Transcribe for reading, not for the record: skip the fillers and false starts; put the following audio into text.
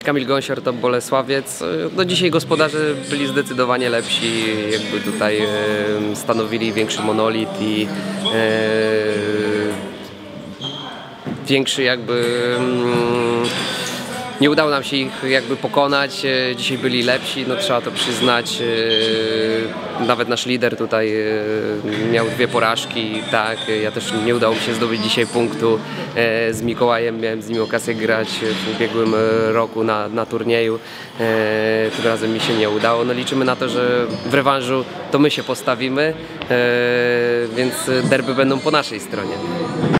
Kamil Gąsior, to Bolesławiec. No dzisiaj gospodarze byli zdecydowanie lepsi, jakby tutaj stanowili większy monolit i większy jakby... Nie udało nam się ich jakby pokonać, dzisiaj byli lepsi, no trzeba to przyznać. Nawet nasz lider tutaj miał 2 porażki, tak, ja też nie udało mi się zdobyć dzisiaj punktu z Mikołajem, miałem z nim okazję grać w ubiegłym roku na turnieju, tym razem mi się nie udało. No liczymy na to, że w rewanżu to my się postawimy, więc derby będą po naszej stronie.